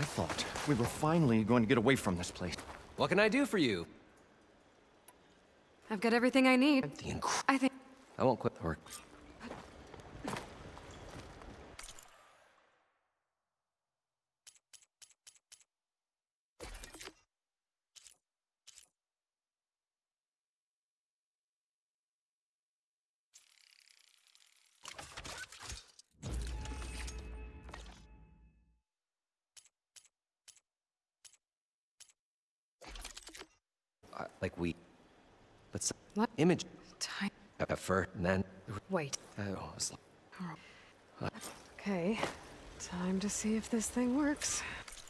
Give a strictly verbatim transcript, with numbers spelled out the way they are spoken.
thought we were finally going to get away from this place. What can I do for you? I've got everything I need. The inc- I think... I won't quit the work. Uh, like we... Let's... What? Image... Time... Uh, for... and then... Wait. Oh, it's like... Okay. Time to see if this thing works.